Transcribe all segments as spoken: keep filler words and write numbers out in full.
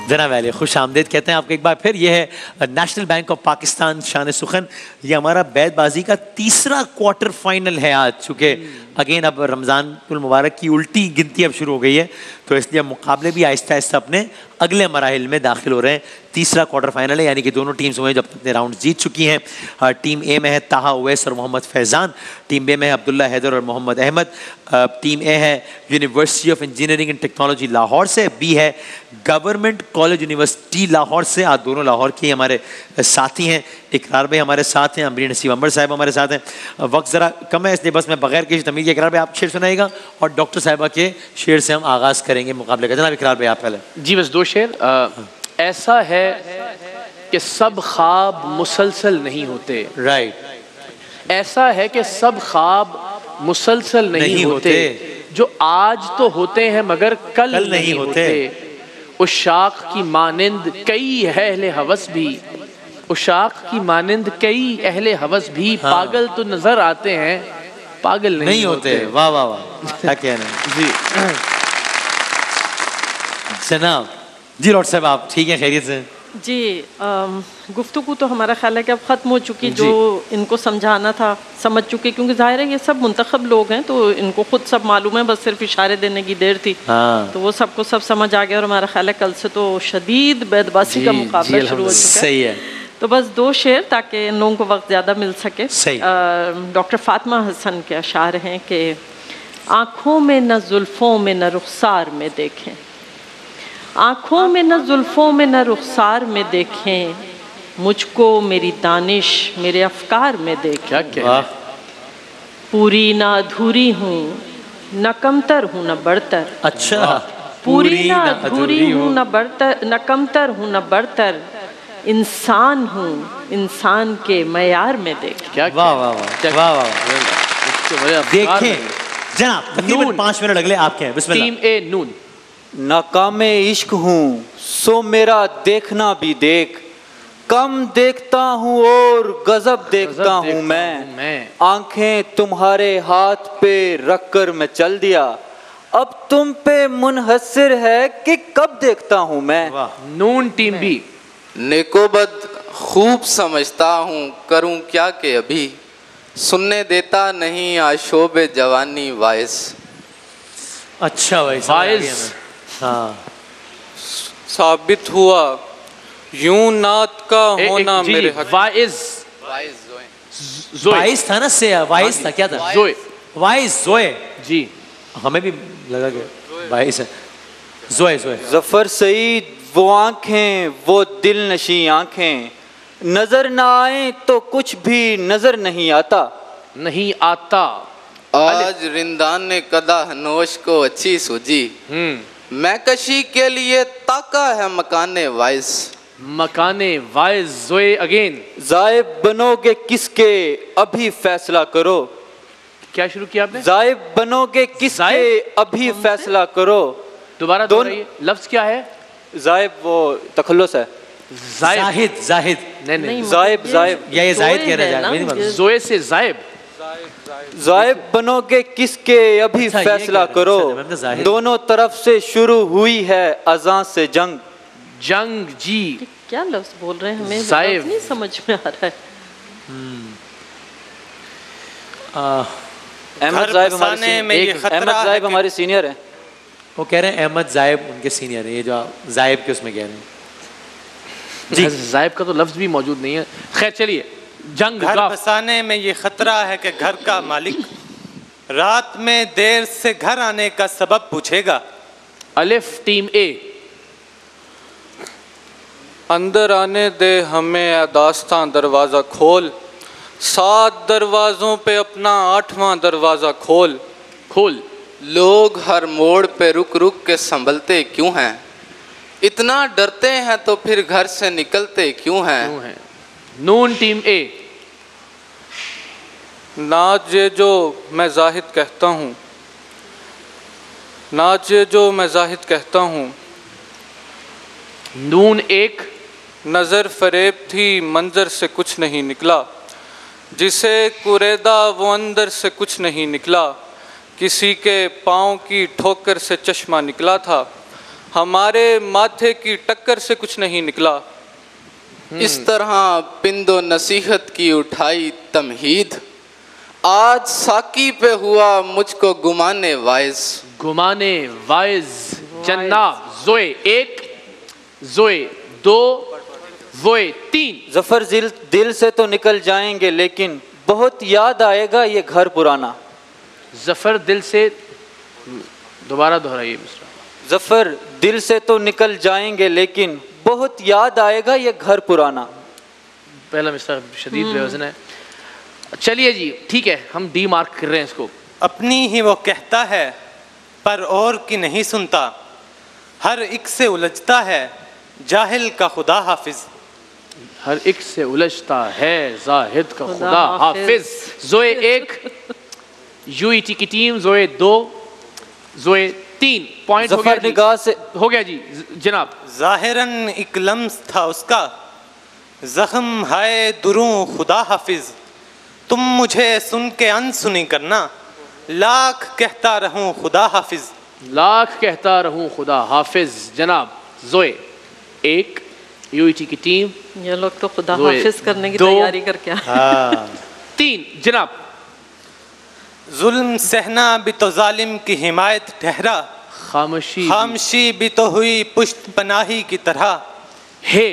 जनाब वाले खुश आमदेद कहते हैं आपको एक बार फिर। ये है नेशनल बैंक ऑफ पाकिस्तान शान सुखन। ये हमारा बैतबाजी का तीसरा क्वार्टर फाइनल है आज, चूँकि अगेन अब रमज़ान उल मुबारक की उल्टी गिनती अब शुरू हो गई है, तो इसलिए मुकाबले भी आहिस्ता आहिस्ता अपने अगले मराहिल में दाखिल हो रहे हैं। तीसरा क्वार्टर फाइनल है, यानी कि दोनों टीम्स हुए जब अपने राउंड जीत चुकी हैं। टीम ए में है ताहा उवैस और मोहम्मद फैज़ान, टीम बी में है अब्दुल्ला हैदर और मोहम्मद अहमद, टीम ए है university of engineering and technology Lahore से, बी है गवर्नमेंट कॉलेज यूनिवर्सिटी लाहौर से। आज दोनों लाहौर के हमारे साथी हैं। इकरार भाई हमारे साथ हैं, अमरीन नसीब अंबर साहब हमारे साथ हैं। वक्त ज़रा कम है इसलिए बस मैं बगैर किसी तमीज़ के इकरार भाई आप शेर सुनाइएगा और डॉक्टर साहिबा के शेर से हम आगाज़ करेंगे मुकाबले का। जनाब इकरार भाई आप पहले। जी बस दो शेर। आ, ऐसा है कि सब ख्वाब मुसलसल नहीं होते। राइट। ऐसा है कि सब ख्वाब मुसलसल नहीं, नहीं होते, होते। जो आज तो होते हैं मगर कल, कल नहीं, नहीं होते, होते। उशाक की मानिंद कई अहले हवस भी उशाक की मानिंद कई अहले हवस भी हाँ। पागल तो नजर आते हैं, पागल नहीं, नहीं होते, होते। वाह वाह वाह, क्या कहना है जी। जनाब जी लॉर्ड साहब आप ठीक हैं, खैरियत से? जी गुफ्तगू तो हमारा ख्याल है कि अब ख़त्म हो चुकी, जो इनको समझाना था समझ चुके, क्योंकि जाहिर है ये सब मुंतखब लोग हैं तो इनको खुद सब मालूम है, बस सिर्फ इशारे देने की देर थी। हाँ। तो वो सबको सब समझ आ गया और हमारा ख्याल है कल से तो शदीद बैतबासी का मुकाबला शुरू हो चुका है। सही है। तो बस दो शेर ताकि इन लोगों को वक्त ज़्यादा मिल सके। डॉक्टर फातिमा हसन के अशार हैं कि आँखों में न जुल्फ़ों में न रुखसार में देखें, आँखों में न जुल्फ़ों में न रुखसार में देखें, मुझको मेरी दानिश मेरे अफकार में देखें। क्या क्या? पूरी न अधूरी हूँ, न कमतर हूँ न बढ़तर। अच्छा। पूरी न अधूरी हूँ न बढ़तर, न कमतर हूँ न बढ़तर, इंसान हूँ इंसान के मयार में देखें। क्या? वाह वाह वाह वाह वाह। देखें जनाब, तकरीबन पाँच मिनट अगले आपके हैं। बिस्मिल्लाह। टीम ए नून। नाकामे इश्क हूँ सो मेरा देखना भी देख, कम देखता हूँ और गजब देखता हूँ मैं, मैं। आंखें तुम्हारे हाथ पे रख कर मैं चल दिया, अब तुम पे मुनहसर है कि कब देखता हूँ मैं। नून टीम बी। नेकोबद खूब समझता हूँ, करूँ क्या के अभी, सुनने देता नहीं आशोबे जवानी वाइस। अच्छा भाई वाइस। हाँ। साबित हुआ यूं नात का होना मेरे हक। वाइस वाइस था ना, से वाइस था, क्या था? जोए। वाइस जोए जी, हमें भी लगा कि वाइस है। जोए जोए। जफर सईद वो आंखें वो दिल नशी आंखें, नजर ना आए तो कुछ भी नजर नहीं आता, नहीं आता। आज रिंदान ने कदा नोश को अच्छी सूझी, मैं कशी के लिए ताका है मकाने वाइस। मकाने वाइस। जोए अगेन। जायब बनोगे किसके अभी फैसला करो। क्या शुरू किया आपने? जायब बनोगे किसके अभी फैसला करो। दोबारा दोहराइए, लफ्ज क्या है? जायब वो तखल्लुस है। जाहिद जाहिद नहीं नहीं, जायब जायब या ये जाहिद कह रहा है। जोए से जायब। जायब बनोगे किसके अभी फैसला करो, दोनों तरफ से शुरू हुई है अजान से जंग। जंग जी। क्या लफ्ज बोल रहे हैं, हमें जायब नहीं समझ में आ रहा है। अहमद जायब हमारे अहमद जायब हमारे सीनियर हैं। वो कह रहे हैं अहमद जायब उनके सीनियर है, ये जो जायब के उसमें कह रहे हैं जी। जायब का तो लफ्ज भी मौजूद नहीं है। खैर चलिए। जंग। घर बसाने में ये खतरा है कि घर का मालिक रात में देर से घर आने का सबब पूछेगा। अलिफ टीम ए। अंदर आने दे हमें दास्तां दरवाजा खोल, सात दरवाजों पे अपना आठवां दरवाजा खोल। खोल। लोग हर मोड़ पे रुक रुक के संभलते क्यों हैं, इतना डरते हैं तो फिर घर से निकलते क्यों हैं, क्यों हैं? Noon team A. नाज ये जो मैं जाहिद कहता हूँ, नाज ये जो मैं जाहिद कहता हूँ। नून एक। नज़र फरेब थी मंजर से कुछ नहीं निकला, जिसे कुरेदा वो अंदर से कुछ नहीं निकला, किसी के पाँव की ठोकर से चश्मा निकला था, हमारे माथे की टक्कर से कुछ नहीं निकला। इस तरह पिंदो नसीहत की उठाई तमहीद, आज साकी पे हुआ मुझको गुमाने वाइज। गुमाने वाइज जनाब। जोए एक, जोए दो, जोए तीन। जफर दिल दिल से तो निकल जाएंगे लेकिन बहुत याद आएगा ये घर पुराना। जफर दिल से, दोबारा दोहराइए मिस्टर। जफर दिल से तो निकल जाएंगे लेकिन बहुत याद आएगा ये घर पुराना। पहला मिस्टर शदीद बेवजन है। चलिए जी ठीक है, हम डी मार्क कर रहे हैं इसको। अपनी ही वो कहता है पर और की नहीं सुनता, हर एक से उलझता है जाहिल का खुदा हाफिज। हर एक से उलझता है जाहिद का खुदा हाफिज। जोए एक, यूईटी की टीम जोए दो, जोए तीन। पॉइंट हो गया निगाह से हो गया जी जनाब। जाहिरन एक लम्स था उसका, जख्म हाय दुरूं खुदा हाफिज। तुम मुझे सुन के अनसुनी करना, लाख कहता रहूं खुदा हाफिज। लाख कहता रहूं खुदा हाफिज। जनाब जोए एक, यूईटी की टीम। ये लोग तो खुदा हाफिज करने की तैयारी करके हाँ। तीन जनाब। जुल्म सहना भी तो जालिम की हिमायत ठहरा, खामोशी खामोशी भी तो हुई पुश्त पनाही की तरह। है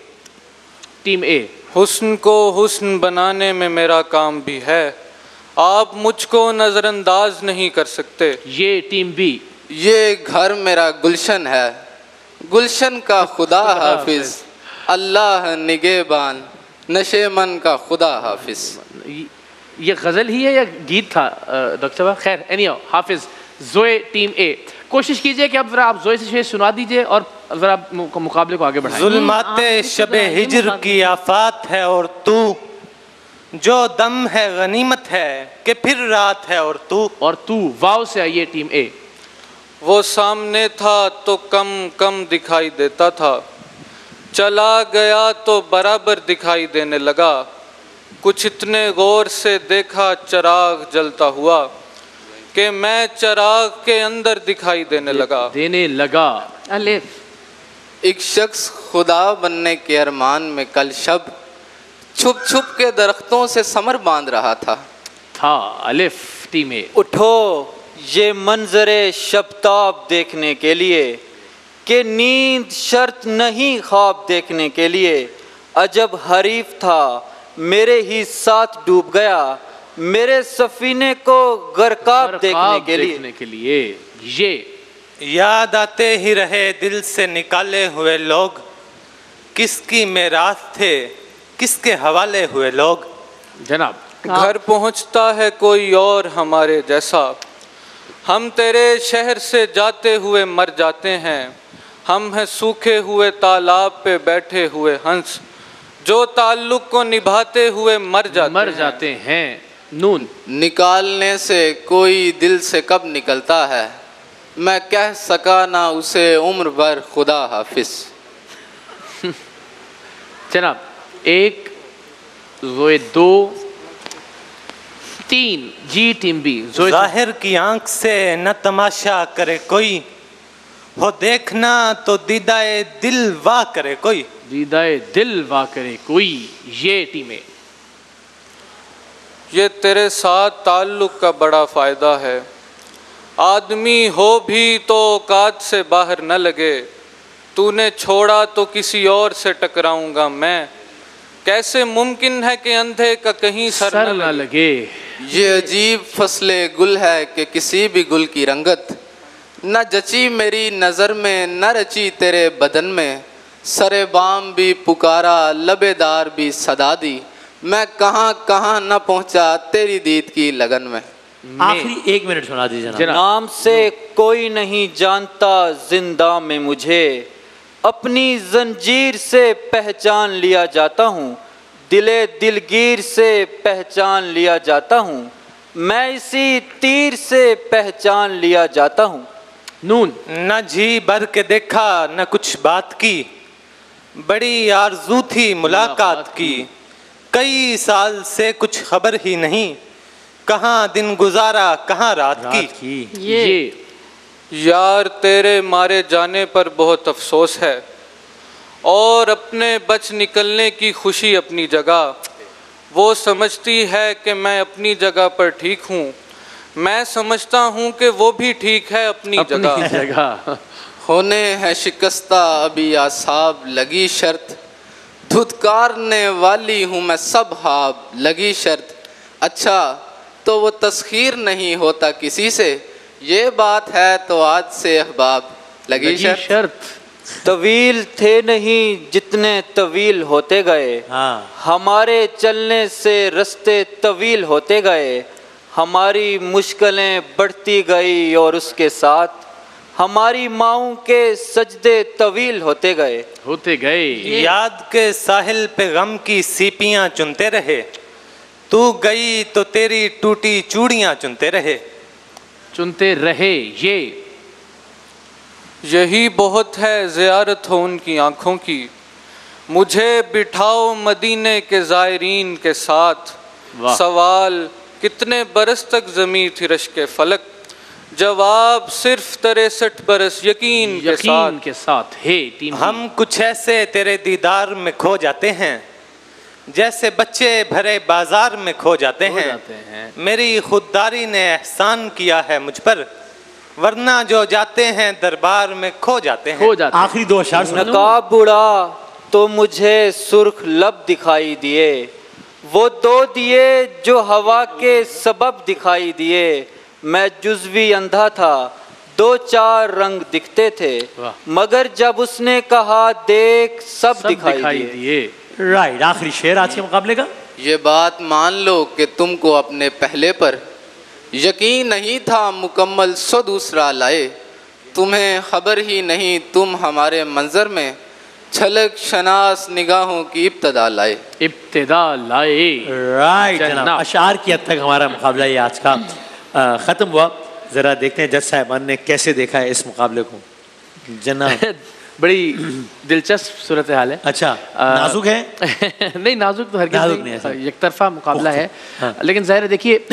टीम ए। हुस्न को हुस्न बनाने में मेरा काम भी है, आप मुझको नजरअंदाज नहीं कर सकते। ये टीम बी। ये घर मेरा गुलशन है, गुलशन का खुदा हाफिज। अल्लाह निगेबान नशेमन का खुदा हाफिज। ये गजल ही है या गीत था डॉक्टर साहब? खैर एनीहाउ हाफिज। जोए टीम ए, कोशिश कीजिए कि अब जरा आप जोए से शेर सुना दीजिए और जरा मुकाबले को आगे बढ़ाएं। जुल्माते शबे हिज्र की आफात है और तू, जो दम है गनीमत है कि फिर रात है और तू। और तू वाव से आइए टीम ए। वो सामने था तो कम कम दिखाई देता था, चला गया तो बराबर दिखाई देने लगा। कुछ इतने गौर से देखा चराग जलता हुआ कि मैं चराग के अंदर दिखाई देने लगा देने लगा अलिफ। एक शख्स खुदा बनने के अरमान में कल शब छुप छुप के दरख्तों से समर बांध रहा था था अलिफ टीम ए। उठो ये मंजरे शब्ताब देखने के लिए कि नींद शर्त नहीं ख्वाब देखने के लिए। अजब हरीफ था मेरे ही साथ डूब गया, मेरे सफीने को गरकाब देखने के लिए। देखने के लिए ये याद आते ही रहे दिल से निकाले हुए लोग, किसकी मेराथ थे किसके हवाले हुए लोग। जनाब घर पहुंचता है कोई और हमारे जैसा, हम तेरे शहर से जाते हुए मर जाते हैं। हम हैं सूखे हुए तालाब पे बैठे हुए हंस, जो ताल्लुक को निभाते हुए मर जाते मर हैं। जाते हैं। नून निकालने से कोई दिल से कब निकलता है, मैं कह सका ना उसे उम्र भर खुदा हाफिज। जनाब एक, जोए दो, तीन जी टीम बी। जाहिर की आंख से न तमाशा करे कोई, हो देखना तो दीदाए दिल वाह करे कोई। दीदाए दिल वाह करे कोई। ये टीम ए। ये तेरे साथ ताल्लुक का बड़ा फ़ायदा है, आदमी हो भी तो औकात से बाहर न लगे। तूने छोड़ा तो किसी और से टकराऊंगा मैं, कैसे मुमकिन है कि अंधे का कहीं सर, सर न न लगे। ये अजीब फसले गुल है कि किसी भी गुल की रंगत न जची मेरी नज़र में न रची तेरे बदन में। सरे बाम भी पुकारा लबेदार भी सदा दी, मैं कहाँ कहाँ न पहुँचा तेरी दीद की लगन में। आखिरी एक मिनट सुना दीजिए जनाब। नाम से कोई नहीं जानता जिंदा में मुझे, अपनी जंजीर से पहचान लिया जाता हूँ, दिले दिलगीर से पहचान लिया जाता हूँ, मैं इसी तीर से पहचान लिया जाता हूँ। नून न जी भर के देखा न कुछ बात की, बड़ी आरजू थी मुलाकात की। कई साल से कुछ खबर ही नहीं, कहाँ दिन गुजारा कहाँ रात की। ये यार तेरे मारे जाने पर बहुत अफसोस है, और अपने बच निकलने की खुशी अपनी जगह। वो समझती है कि मैं अपनी जगह पर ठीक हूँ, मैं समझता हूँ कि वो भी ठीक है अपनी, अपनी जगह जगह। होने है शिकस्ता अभी आसाब लगी शर्त, धुतकारने वाली हूँ मैं सब हाब लगी शर्त। अच्छा तो वो तस्खीर नहीं होता किसी से, ये बात है तो आज से अहबाब लगी, लगी शर्त, शर्त। तवील थे नहीं जितने तवील होते गए, हाँ। हमारे चलने से रास्ते तवील होते गए, हमारी मुश्किलें बढ़ती गई और उसके साथ हमारी माओं के सजदे तवील होते गए होते गए। याद के साहिल पे गम की सीपियां चुनते रहे, तू गई तो तेरी टूटी चूड़ियां चुनते रहे चुनते रहे। ये यही बहुत है ज़ियारत हो उनकी आँखों की, मुझे बिठाओ मदीने के ज़ायरीन के साथ। सवाल कितने बरस तक ज़मीं थी रश्क फलक, जवाब सिर्फ तिरसठ बरस यकीन, यकीन के साथ के साथ है टीम। हम कुछ ऐसे तेरे दीदार में खो जाते हैं, जैसे बच्चे भरे बाजार में खो जाते हैं, जाते हैं। मेरी खुददारी ने एहसान किया है मुझ पर, वरना जो जाते हैं दरबार में खो जाते हैं। खो जाते आखिरी दो अशार सुनो। नकाब उड़ा तो मुझे सुर्ख लब दिखाई दिए, वो दो दिए जो हवा के सबब दिखाई दिए। मैं जुज़वी अंधा था, दो चार रंग दिखते थे, मगर जब उसने कहा देख सब, सब दिखाई, दिखाई दिए। राइट, आखिरी शेर आज के मुकाबले का। ये बात मान लो कि तुमको अपने पहले पर यकीन नहीं था मुकम्मल सो दूसरा लाए, तुम्हें खबर ही नहीं तुम हमारे मंजर में छलक शनास निगाहों की इब्तदा लाए इब्तदा लाए। राइट जनाब, अशार की हद तक हमारा मुकाबला ये आज का ख़त्म हुआ। ज़रा देखते हैं जज साहिबान ने कैसे देखा है इस मुकाबले को। जनाब बड़ी दिलचस्प सूरत हाल है। अच्छा नाजुक है? नहीं नाजुक तो हरगिज़ नहीं, नहीं एक तरफा मुकाबला है। हाँ। लेकिन ज़ाहिर है देखिए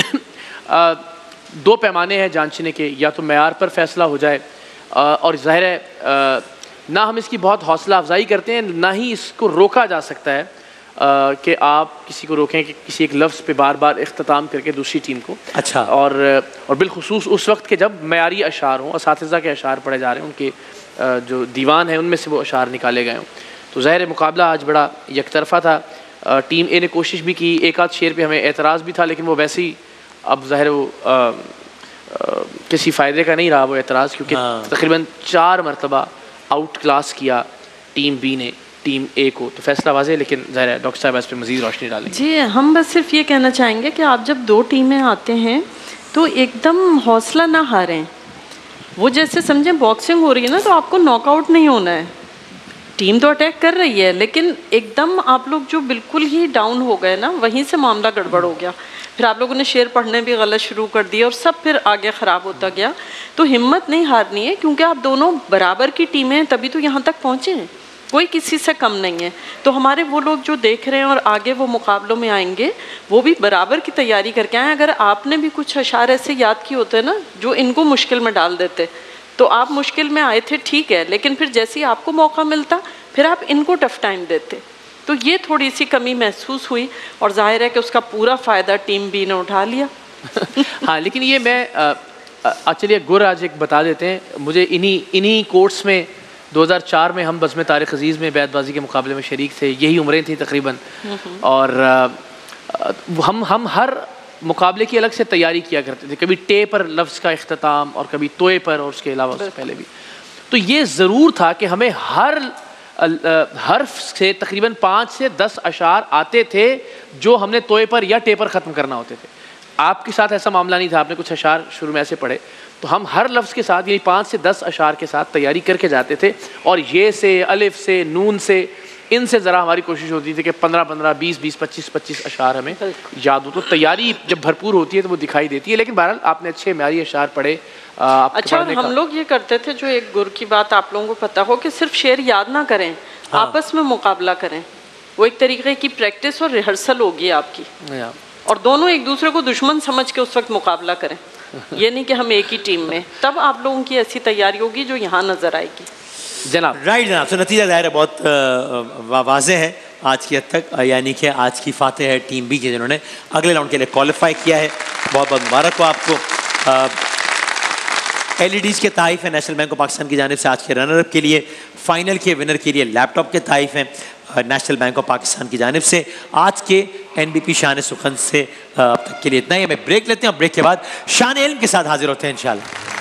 दो पैमाने हैं जांचने के, या तो मेयार पर फैसला हो जाए, और ज़ाहिर है ना हम इसकी बहुत हौसला अफजाई करते हैं, ना ही इसको रोका जा सकता है कि आप किसी को रोकें कि किसी एक लफ्ज़ पे बार बार इख्तिताम करके दूसरी टीम को। अच्छा। और और बिलखुसूस उस वक्त के जब मयारी अशार हों, असातिज़ा के अशार पढ़े जा रहे हैं, उनके जो दीवान हैं उनमें से वो अशार निकाले गए हों, तो ज़ाहिर मुकाबला आज बड़ा एक तरफ़ा था। टीम ए ने कोशिश भी की, एक आध शेर पे हमें एतराज़ भी था, लेकिन वो वैसे ही अब ज़ाहिर वो आ, आ, किसी फ़ायदे का नहीं रहा वो एतराज़, क्योंकि हाँ। तकरीबन चार मरतबा आउट क्लास किया टीम बी ने टीम ए को, तो फैसला वाज़े। लेकिन ज़ाहिर है डॉक्टर साहब इस पर मज़ीद रोशनी डालेंगे। जी हम बस सिर्फ ये कहना चाहेंगे कि आप जब दो टीमें आते हैं तो एकदम हौसला ना हारें। वो जैसे समझें बॉक्सिंग हो रही है ना, तो आपको नॉकआउट नहीं होना है। टीम तो अटैक कर रही है, लेकिन एकदम आप लोग जो बिल्कुल ही डाउन हो गए ना, वहीं से मामला गड़बड़ हो गया। फिर आप लोगों ने शेर पढ़ने भी गलत शुरू कर दिए और सब फिर आगे ख़राब होता गया। तो हिम्मत नहीं हारनी है, क्योंकि आप दोनों बराबर की टीमें हैं, तभी तो यहाँ तक पहुँचे हैं, कोई किसी से कम नहीं है। तो हमारे वो लोग जो देख रहे हैं और आगे वो मुकाबलों में आएंगे, वो भी बराबर की तैयारी करके आए। अगर आपने भी कुछ अशार ऐसे याद किए होते ना जो इनको मुश्किल में डाल देते, तो आप मुश्किल में आए थे ठीक है, लेकिन फिर जैसे ही आपको मौका मिलता फिर आप इनको टफ टाइम देते। तो ये थोड़ी सी कमी महसूस हुई, और जाहिर है कि उसका पूरा फ़ायदा टीम बी ने उठा लिया। हाँ, लेकिन ये मैं चलिए गुर आज एक बता देते हैं। मुझे इन्हीं इन्हीं कोर्ट्स में दो हज़ार चार में हम बज़्म तारिक़ अज़ीज़ में बैतबाजी के मुकाबले में शरीक थे, यही उम्रें थी तकरीबन, और आ, हम हम हर मुकाबले की अलग से तैयारी किया करते थे, कभी टे पर लफ्ज़ का इख्तिताम और कभी तोए पर, और उसके अलावा उससे पहले भी। तो ये ज़रूर था कि हमें हर हर्फ से तकरीबन पाँच से दस अशार आते थे जो हमने तोए पर या टे पर ख़त्म करना होते थे। आपके साथ ऐसा मामला नहीं था, आपने कुछ अशार शुरू में ऐसे पढ़े, तो हम हर लफ्ज़ के साथ यही पाँच से दस अशार के साथ तैयारी करके जाते थे, और ये से अलिफ से नून से इनसे ज़रा हमारी कोशिश होती थी कि पंद्रह पंद्रह बीस बीस पच्चीस पच्चीस अशार हमें याद हो। तो तैयारी जब भरपूर होती है तो वो दिखाई देती है। लेकिन बहरहाल आपने अच्छे म्यारी अशार पढ़े। अच्छा, और हम लोग ये करते थे, जो एक गुर की बात आप लोगों को पता हो, कि सिर्फ शेर याद ना करें, हाँ। आपस में मुकाबला करें। वो एक तरीके की प्रैक्टिस और रिहर्सल होगी आपकी, और दोनों एक दूसरे को दुश्मन समझ के उस वक्त मुकाबला करें। ये नहीं कि हम एक ही टीम में, तब आप लोगों की ऐसी तैयारी होगी जो यहाँ नजर आएगी। जनाब राइट जनाब, तो नतीजा ज़ाहिर है बहुत वाज़े है आज की हद तक, यानी कि आज की फातेह है टीम बी की जिन्होंने अगले राउंड के लिए क्वालिफाई किया है। बहुत बहुत मुबारक हो आपको। एल ई डीज़ के ताइफ है नेशनल बैंक ऑफ पाकिस्तान की जानिब से। आज के रनर के लिए, फाइनल के विनर के लिए लैपटॉप के ताइफ हैं नेशनल बैंक ऑफ पाकिस्तान की जानिब से। आज के एन बी पी शान सुखन से अब तक के लिए इतना ही। हमें ब्रेक लेते हैं और ब्रेक के बाद शान इल्म के साथ हाजिर होते हैं इंशाल्लाह।